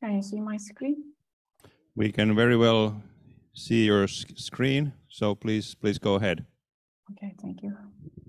Can you see my screen? We can very well see your screen, so please go ahead. Okay, thank you.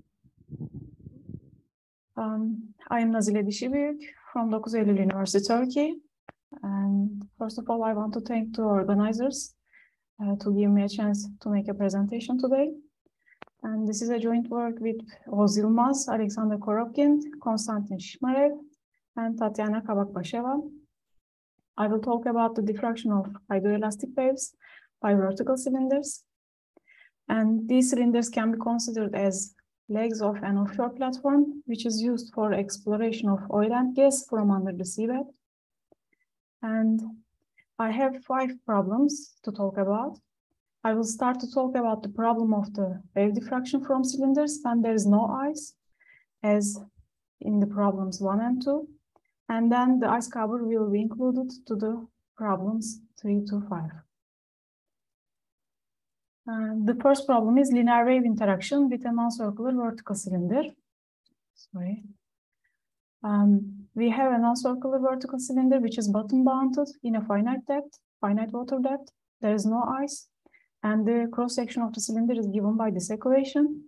I am Nazile Dişibüyük from 9 Eylül University, Turkey. And first of all, I want to thank the organizers to give me a chance to make a presentation today. And this is a joint work with Oğuz Yılmaz, Alexander Korobkin, Konstantin Shishmarev, and Tatiana Kabakbasheva. I will talk about the diffraction of hydroelastic waves by vertical cylinders. And these cylinders can be considered as legs of an offshore platform, which is used for exploration of oil and gas from under the seabed. And I have 5 problems to talk about. I will start to talk about the problem of the wave diffraction from cylinders when there is no ice, as in the problems 1 and 2. And then the ice cover will be included to the problems 3 to 5. The first problem is linear wave interaction with a non-circular vertical cylinder. Sorry. We have a non-circular vertical cylinder which is bottom bounded in a finite depth, finite water depth. There is no ice, and the cross-section of the cylinder is given by this equation.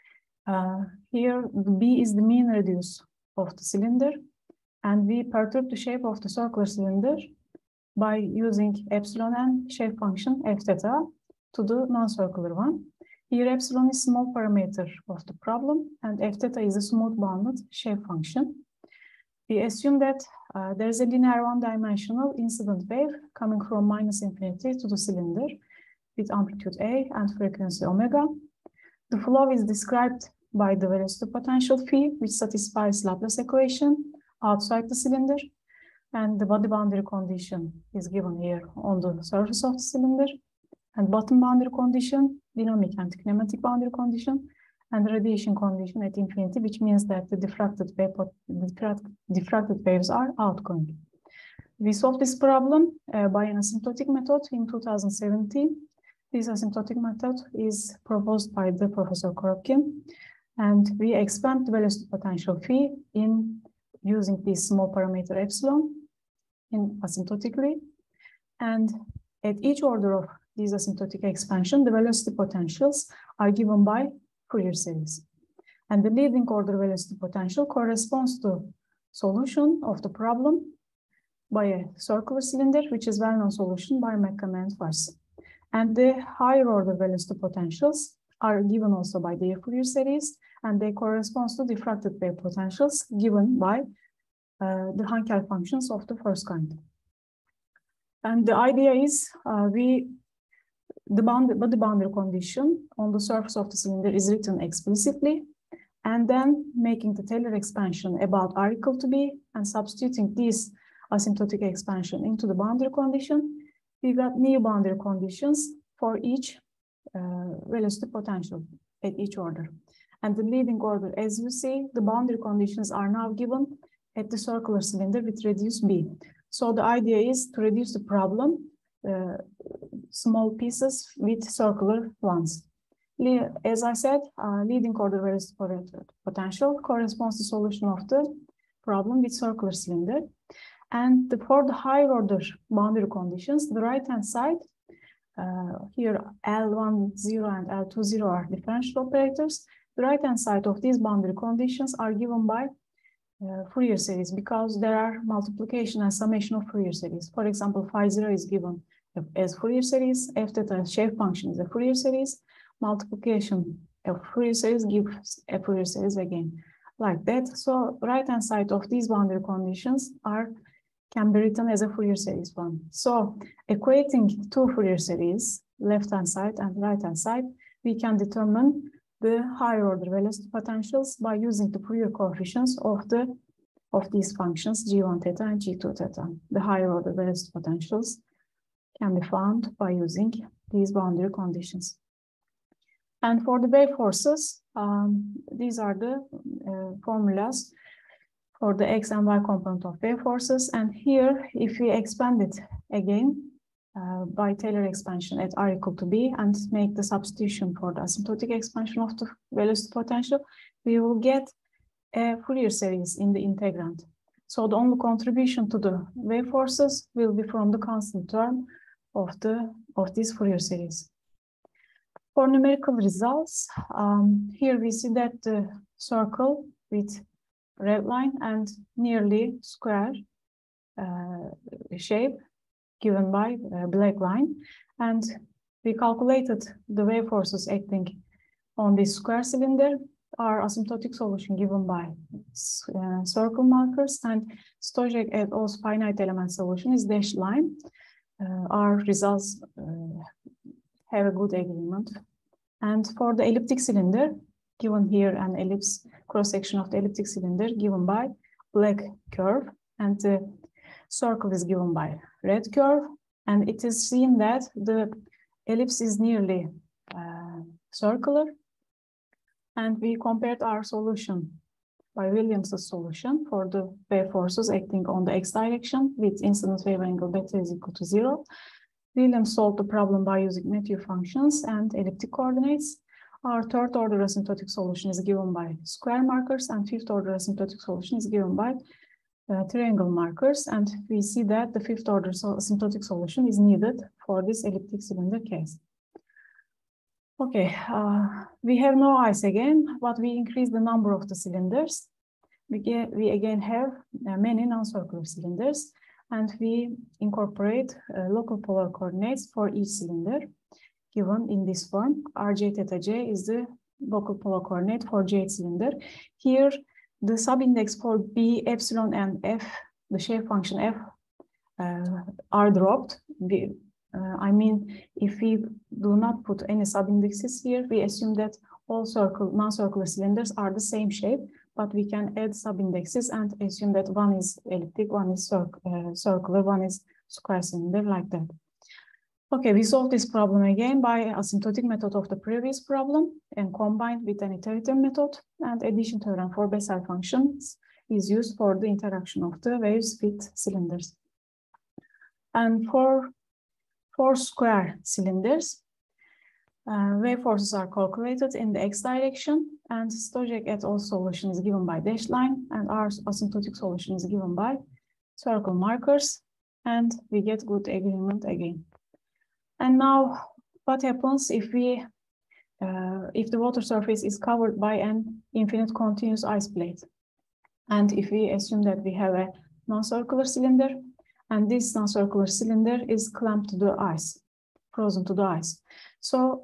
Here, B is the mean radius of the cylinder, and we perturb the shape of the circular cylinder by using epsilon and shape function f theta to the non-circular one. Here, epsilon is small parameter of the problem, and f theta is a smooth bounded shape function. We assume that there is a linear one-dimensional incident wave coming from -infinity to the cylinder with amplitude A and frequency omega. The flow is described by the velocity potential phi, which satisfies Laplace equation outside the cylinder, and the body boundary condition is given here on the surface of the cylinder, and bottom boundary condition, dynamic and kinematic boundary condition, and radiation condition at infinity, which means that the diffracted waves are outgoing. We solved this problem by an asymptotic method in 2017. This asymptotic method is proposed by the Professor Korobkin, and we expand the velocity potential phi in using this small parameter epsilon in asymptotically, and at each order of this asymptotic expansion, the velocity potentials are given by Fourier series. And the leading order velocity potential corresponds to solution of the problem by a circular cylinder, which is well-known solution by McCann and Farsi. And the higher order velocity potentials are given also by the Fourier series, and they correspond to diffracted wave potentials given by the Hankel functions of the first kind. And the idea is the boundary condition on the surface of the cylinder is written explicitly, and then making the Taylor expansion about R equal to B and substituting this asymptotic expansion into the boundary condition, we got new boundary conditions for each velocity potential at each order. And the leading order, as you see, the boundary conditions are now given at the circular cylinder with radius B. So the idea is to reduce the problem small pieces with circular ones. As I said, leading order velocity potential corresponds to solution of the problem with circular cylinder. And for the higher order boundary conditions, the right-hand side, here L10 and L20 are differential operators. The right-hand side of these boundary conditions are given by Fourier series because there are multiplication and summation of Fourier series. For example, phi 0 is given as Fourier series, f theta shape function is a Fourier series, multiplication of Fourier series gives a Fourier series again, like that. So right-hand side of these boundary conditions can be written as a Fourier series one. So equating two Fourier series, left-hand side and right-hand side, we can determine the higher order velocity potentials by using the Fourier coefficients of these functions, g1 theta and g2 theta. The higher order velocity potentials can be found by using these boundary conditions. And for the wave forces, these are the formulas for the x and y component of wave forces. And here, if we expand it again by Taylor expansion at R equal to B and make the substitution for the asymptotic expansion of the velocity potential, we will get a Fourier series in the integrand. So the only contribution to the wave forces will be from the constant term of this Fourier series. For numerical results, here we see that the circle with red line and nearly square shape given by black line, and we calculated the wave forces acting on this square cylinder. Our asymptotic solution given by circle markers, and Stojic et al.'s finite element solution is dashed line. Our results have a good agreement. And for the elliptic cylinder, given here an ellipse cross-section of the elliptic cylinder given by black curve, and the circle is given by red curve, and it is seen that the ellipse is nearly circular. And we compared our solution by Williams's solution for the wave forces acting on the x direction with incident wave angle beta is equal to 0. Williams solved the problem by using Mathieu functions and elliptic coordinates. Our third order asymptotic solution is given by square markers, and fifth order asymptotic solution is given by triangle markers. And we see that the fifth order asymptotic solution is needed for this elliptic cylinder case. Okay, we have no ice again, but we increase the number of the cylinders. We again have many non-circular cylinders, and we incorporate local polar coordinates for each cylinder given in this form. Rj theta j is the local polar coordinate for jth cylinder. Here, the subindex for B, epsilon, and F, the shape function F, are dropped. I mean, if we do not put any subindexes here, we assume that all non-circular cylinders are the same shape, but we can add subindexes and assume that one is elliptic, one is circular, one is square cylinder, like that. Okay, we solved this problem again by asymptotic method of the previous problem and combined with an iterative method, and addition theorem for Bessel functions is used for the interaction of the waves with cylinders. And for square cylinders, wave forces are calculated in the x direction, and Stojic et al. Solution is given by dashed line, and our asymptotic solution is given by circle markers, and we get good agreement again. And now, what happens if if the water surface is covered by an infinite continuous ice plate, and if we assume that we have a non-circular cylinder, and this non-circular cylinder is clamped to the ice, frozen to the ice. So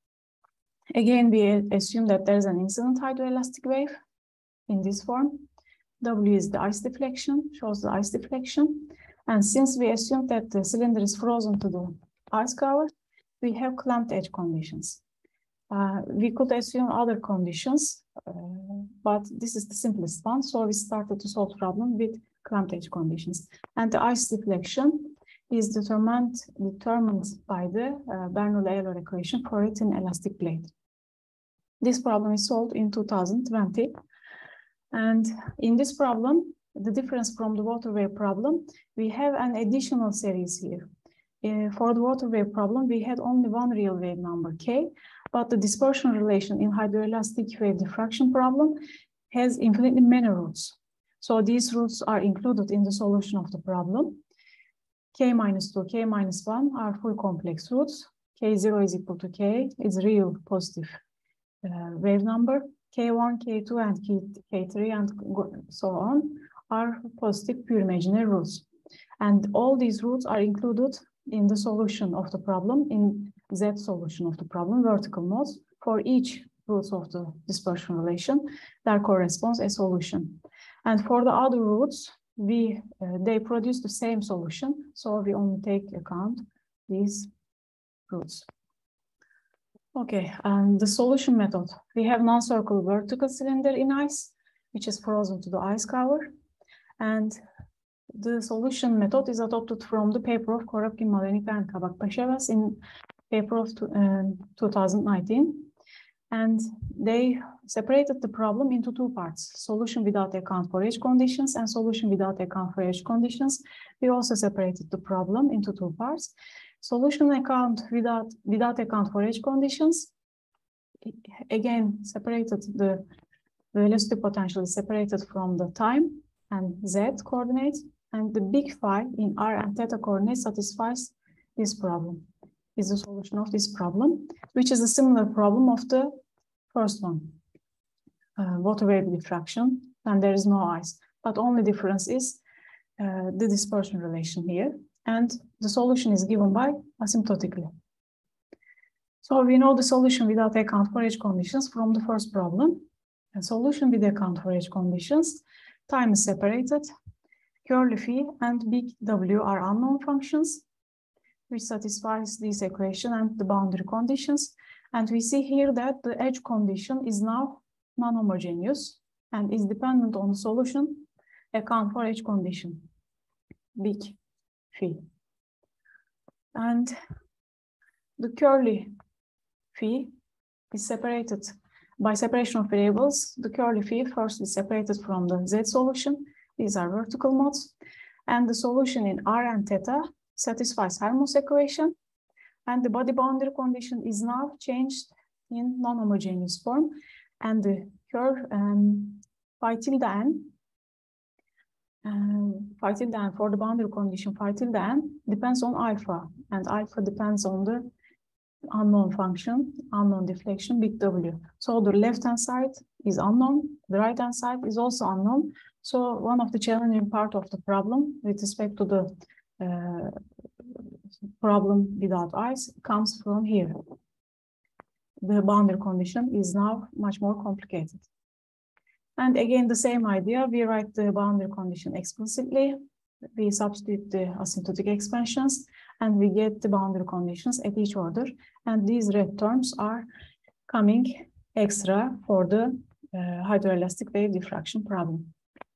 again, we assume that there's an incident hydroelastic wave in this form. W is the ice deflection, shows the ice deflection. And since we assume that the cylinder is frozen to the ice cover, we have clamped edge conditions. We could assume other conditions, but this is the simplest one. So we started to solve the problem with clamped edge conditions. And the ice deflection is determined by the Bernoulli-Euler equation for a thin elastic plate. This problem is solved in 2020. And in this problem, the difference from the water wave problem, we have an additional series here. For the water wave problem, we had only one real wave number, k, but the dispersion relation in hydroelastic wave diffraction problem has infinitely many roots. So these roots are included in the solution of the problem. K minus 2, K minus 1 are full complex roots. K0 is equal to K, is real positive wave number. K1, K2, and K3, and so on are positive pure imaginary roots. And all these roots are included in the solution of the problem, in Z solution of the problem, vertical modes. For each roots of the dispersion relation, there corresponds a solution. And for the other roots, they produce the same solution, so we only take account these roots. Okay, and the solution method. We have non-circular vertical cylinder in ice, which is frozen to the ice cover. And the solution method is adopted from the paper of Korobkin, Malenica, and Kabak-Pashevas in paper of 2019. And they separated the problem into two parts: solution without account for edge conditions and solution without account for edge conditions. We also separated the problem into two parts. Solution account without account for edge conditions, again, separated the velocity potential is separated from the time and z coordinates, and the big phi in r and theta coordinates satisfies this problem, is the solution of this problem, which is a similar problem of the first one, water vapor diffraction, and there is no ice, but only difference is the dispersion relation here, and the solution is given by asymptotically. So we know the solution without account for edge conditions from the first problem. A solution with account for edge conditions, time is separated, curly phi and big W are unknown functions, which satisfies this equation and the boundary conditions. And we see here that the edge condition is now non-homogeneous and is dependent on the solution account for edge condition, big phi. And the curly phi is separated by separation of variables. The curly phi first is separated from the z solution. These are vertical modes. And the solution in r and theta satisfies Helmholtz equation. And the body boundary condition is now changed in non-homogeneous form. And the curve phi tilde n for the boundary condition phi tilde n depends on alpha. And alpha depends on the unknown function, unknown deflection, big W. So the left-hand side is unknown, the right-hand side is also unknown. So one of the challenging part of the problem with respect to the problem without ice comes from here. The boundary condition is now much more complicated. And again, the same idea, we write the boundary condition explicitly. We substitute the asymptotic expansions and we get the boundary conditions at each order. And these red terms are coming extra for the hydroelastic wave diffraction problem.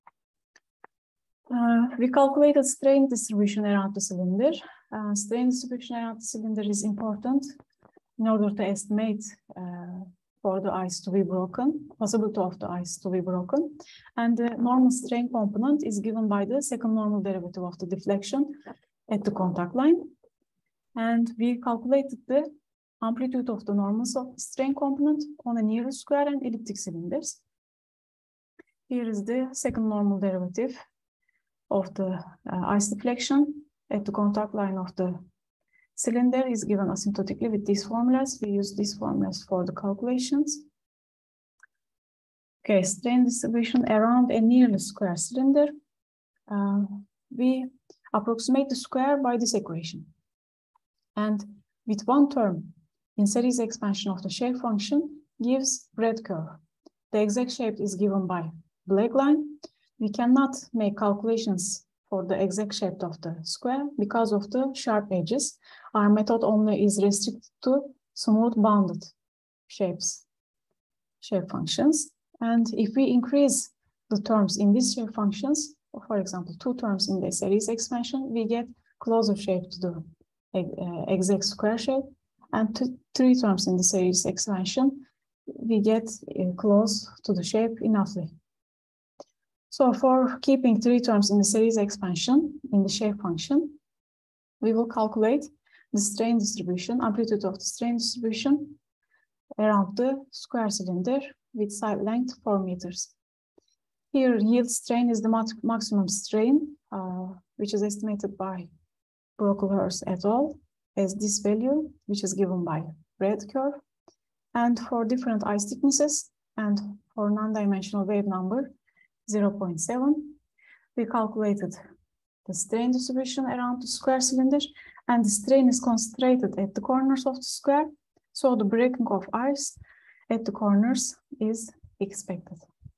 We calculated strain distribution around the cylinder. Strain distribution around the cylinder is important in order to estimate for the ice to be broken, possibility of the ice to be broken. And the normal strain component is given by the second normal derivative of the deflection at the contact line. And we calculated the amplitude of the normals of the strain component on a nearest square and elliptic cylinders. Here is the second normal derivative of the ice deflection at the contact line of the cylinder is given asymptotically with these formulas. We use these formulas for the calculations. Okay, strain distribution around a nearly square cylinder. We approximate the square by this equation. And with one term in series expansion of the shape function gives red curve. The exact shape is given by black line. We cannot make calculations for the exact shape of the square because of the sharp edges. Our method only is restricted to smooth bounded shapes, shape functions. And if we increase the terms in these shape functions, for example, 2 terms in the series expansion, we get closer shape to the exact square shape. And 3 terms in the series expansion, we get close to the shape enoughly. So for keeping 3 terms in the series expansion in the shape function, we will calculate the strain distribution, amplitude of the strain distribution around the square cylinder with side length 4 meters. Here, yield strain is the maximum strain, which is estimated by Brocklehurst et al. As this value, which is given by red curve. And for different ice thicknesses and for non-dimensional wave number 0.7, we calculated the strain distribution around the square cylinder, and the strain is concentrated at the corners of the square, so the breaking of ice at the corners is expected.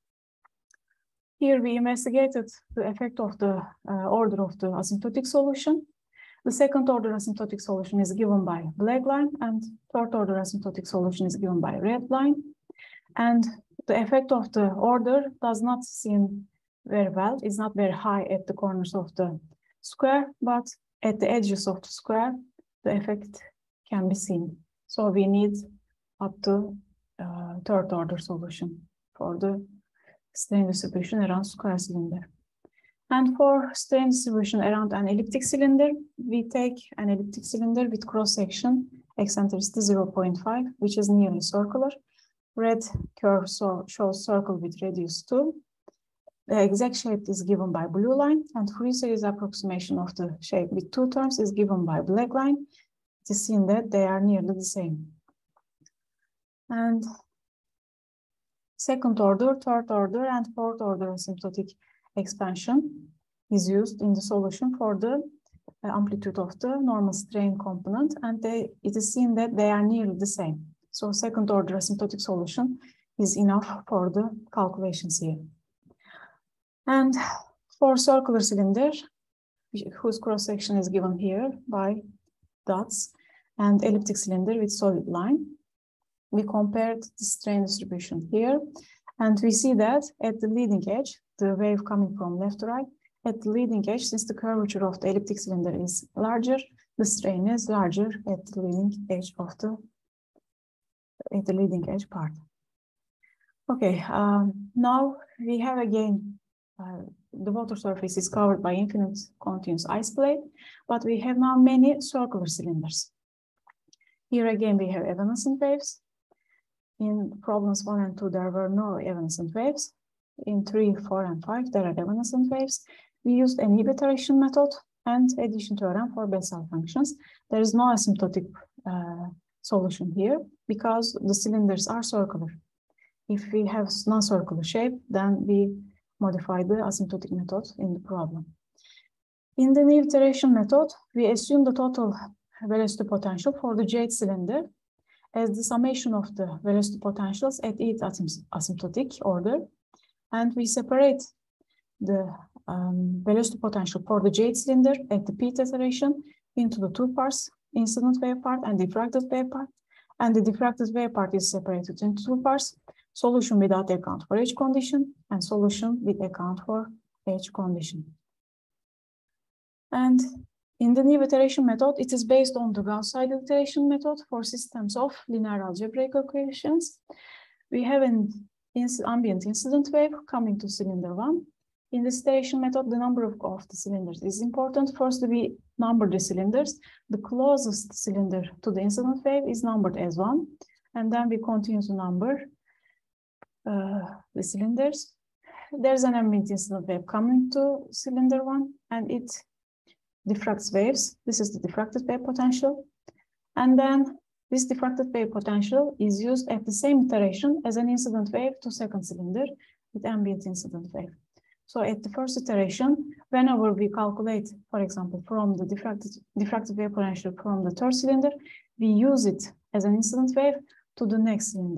Here we investigated the effect of the order of the asymptotic solution. The second order asymptotic solution is given by black line, and third order asymptotic solution is given by red line. And the effect of the order does not seem very well. It's not very high at the corners of the square, but at the edges of the square, the effect can be seen. So we need up to third order solution for the strain distribution around square cylinder. And for strain distribution around an elliptic cylinder, we take an elliptic cylinder with cross-section eccentricity 0.5, which is nearly circular. Red curve shows circle with radius 2. The exact shape is given by blue line, and Fourier series approximation of the shape with two terms is given by black line. It is seen that they are nearly the same. And second order, third order, and fourth order asymptotic expansion is used in the solution for the amplitude of the normal strain component, and it is seen that they are nearly the same. So second order asymptotic solution is enough for the calculations here. And for circular cylinder, whose cross-section is given here by dots, and elliptic cylinder with solid line, we compared the strain distribution here, and we see that at the leading edge, the wave coming from left to right, at the leading edge, since the curvature of the elliptic cylinder is larger, the strain is larger at the leading edge of the leading edge part. Okay, now we have again the water surface is covered by infinite continuous ice plate, but we have now many circular cylinders. Here again we have evanescent waves. In problems 1 and 2 there were no evanescent waves. In 3, 4, and 5 there are evanescent waves. We used an Hebbe iteration method and addition theorem for Bessel functions. There is no asymptotic solution here because the cylinders are circular. If we have non-circular shape, then we modify the asymptotic method in the problem. In the Neve iteration method, we assume the total velocity potential for the jade cylinder as the summation of the velocity potentials at each asymptotic order, and we separate the velocity potential for the jade cylinder at the Pth iteration into the two parts, incident wave part and diffracted wave part, and the diffracted wave part is separated into two parts, solution without account for H condition and solution with account for H condition. And in the Neve iteration method, it is based on the Gauss-Seidel iteration method for systems of linear algebraic equations. We have an ambient incident wave coming to cylinder 1. In this iteration method, the number of the cylinders is important. First, we number the cylinders. The closest cylinder to the incident wave is numbered as 1, and then we continue to number the cylinders. There's an ambient incident wave coming to cylinder 1, and it diffracts waves. This is the diffracted wave potential. And then this diffracted wave potential is used at the same iteration as an incident wave to second cylinder with ambient incident wave. So at the first iteration, whenever we calculate, for example, from the diffracted wave potential from the third cylinder, we use it as an incident wave to the next cylinder.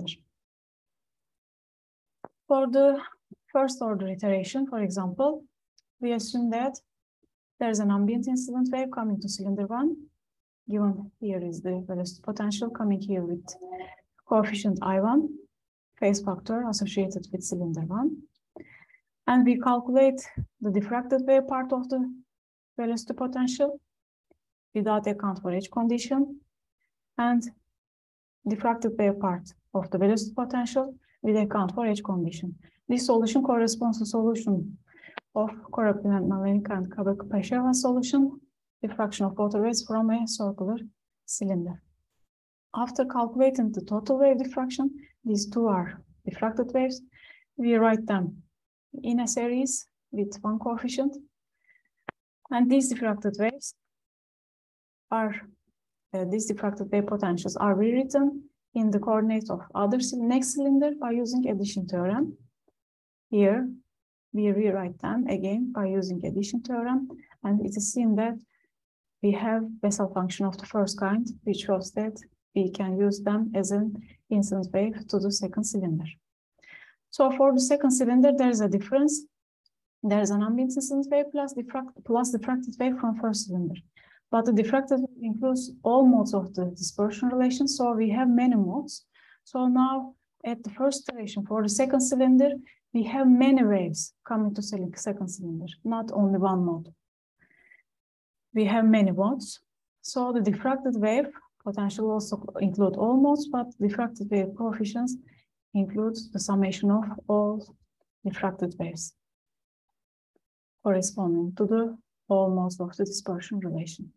For the first order iteration, for example, we assume that there's an ambient incident wave coming to cylinder 1. Given here is the velocity potential coming here with coefficient I1, phase factor associated with cylinder 1. And we calculate the diffracted wave part of the velocity potential without account for H condition, and diffracted wave part of the velocity potential with account for H condition. This solution corresponds to solution of Korepin and Malenica and Kabak-Pesheva solution, diffraction of water waves from a circular cylinder. After calculating the total wave diffraction, these two are diffracted waves, we write them in a series with one coefficient. And these diffracted waves are, these diffracted wave potentials are rewritten in the coordinates of next cylinder by using addition theorem. Here, we rewrite them again by using addition theorem, and it is seen that we have Bessel function of the first kind, which shows that we can use them as an incident wave to the second cylinder. So for the second cylinder, there is a difference. There is an ambient incident wave plus diffracted wave from first cylinder. But the diffracted wave includes all modes of the dispersion relation, so we have many modes. So now at the first iteration for the second cylinder, we have many waves coming to second cylinder, not only one mode. We have many modes. So the diffracted wave potential also include all modes, but diffracted wave coefficients includes the summation of all diffracted waves corresponding to the all modes of the dispersion relation.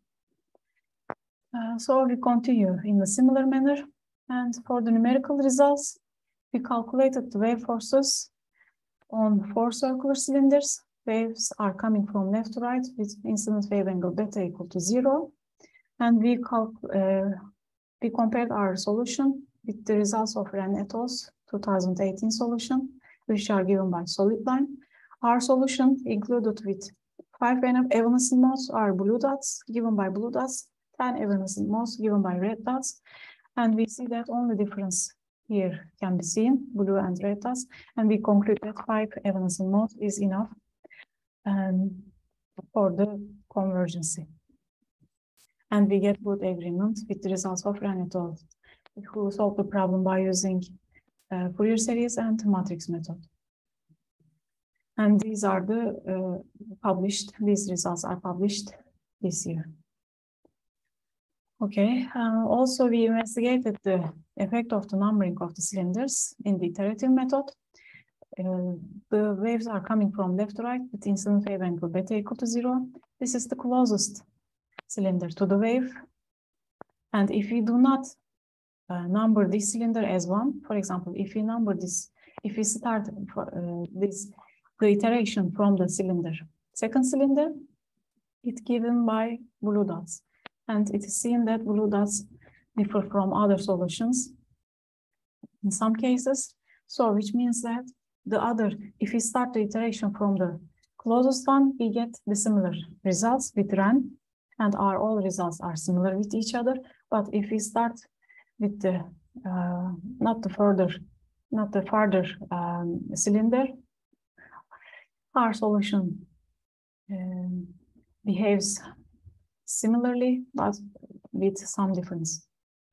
So we continue in a similar manner, and for the numerical results, we calculated the wave forces On 4 circular cylinders, waves are coming from left to right with incident wave angle beta equal to 0. And we compared our solution with the results of Ren et al.'s 2018 solution, which are given by solid line. Our solution included with 5 evanescent modes are blue dots given by blue dots, 10 evanescent modes given by red dots. And we see that only difference here can be seen, blue and red dots. And we conclude that 5 evanescent modes is enough for the convergency. And we get good agreement with the results of Ren et al., who solved the problem by using Fourier series and matrix method. And these are the these results are published this year. Okay, also we investigated the effect of the numbering of the cylinders in the iterative method. The waves are coming from left to right with incident wave angle beta equal to 0. This is the closest cylinder to the wave. And if we do not number this cylinder as 1, for example, if we number this, if we start the iteration from the cylinder, second cylinder, it's given by blue dots. And it is seen that blue dots differ from other solutions in some cases. So which means that if we start the iteration from the closest one, we get the similar results with Ren, and all results are similar with each other. But if we start with the not the farther cylinder, our solution behaves similarly, but with some difference.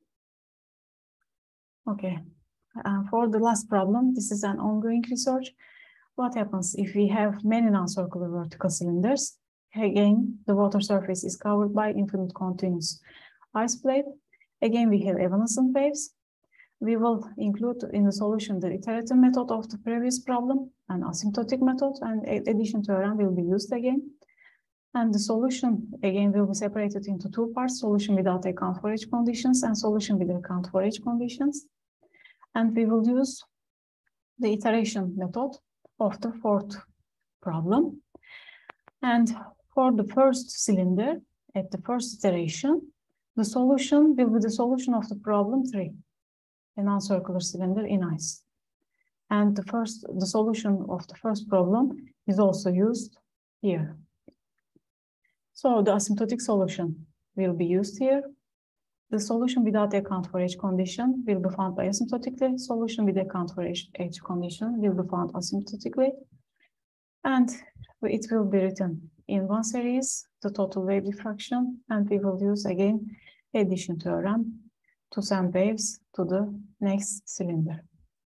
Okay, for the last problem, this is an ongoing research. What happens if we have many non-circular vertical cylinders? Again, the water surface is covered by infinite continuous ice plate. Again, we have evanescent waves. We will include in the solution the iterative method of the previous problem and asymptotic method, and addition theorem will be used again. And the solution, again, will be separated into 2 parts, solution without account for edge conditions and solution with account for edge conditions. And we will use the iteration method of the 4th problem. And for the first cylinder, at the first iteration, the solution will be the solution of the problem 3, a non-circular cylinder in ice. And the solution of the first problem is also used here. So the asymptotic solution will be used here. The solution without account for edge condition will be found by asymptotically. Solution with account for edge condition will be found asymptotically. And it will be written in one series, the total wave diffraction, and we will use again addition theorem to send waves to the next cylinder.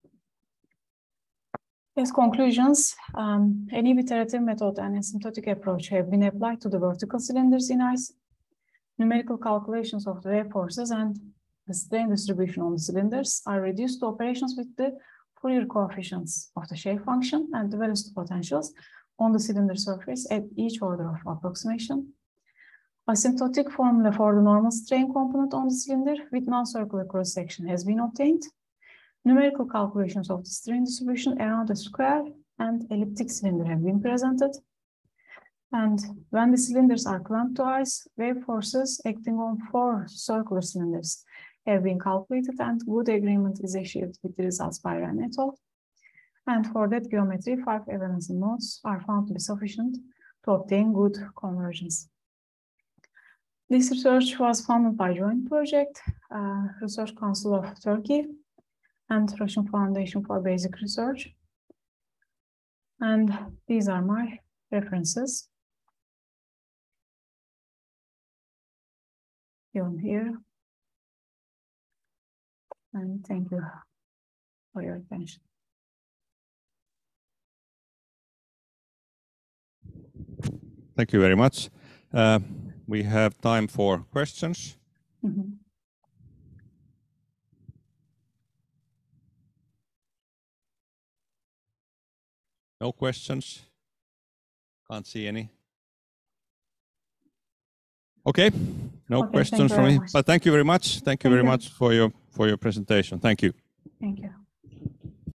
As conclusions, an iterative method and asymptotic approach have been applied to the vertical cylinders in ice. Numerical calculations of the wave forces and the strain distribution on the cylinders are reduced to operations with the Fourier coefficients of the shape function and the velocity potentials on the cylinder surface at each order of approximation. Asymptotic formula for the normal strain component on the cylinder with non-circular cross-section has been obtained. Numerical calculations of the strain distribution around a square and elliptic cylinder have been presented. And when the cylinders are clamped to ice, wave forces acting on 4 circular cylinders have been calculated, and good agreement is achieved with the results by Ren et al. And for that geometry, 5 evanescent modes are found to be sufficient to obtain good convergence. This research was funded by joint project, Research Council of Turkey and Russian Foundation for Basic Research. And these are my references given here. And thank you for your attention. Thank you very much. We have time for questions. Mm-hmm. No questions? Can't see any. Okay, no questions from me. But thank you very much. Thank you very much for your presentation. Thank you. Thank you.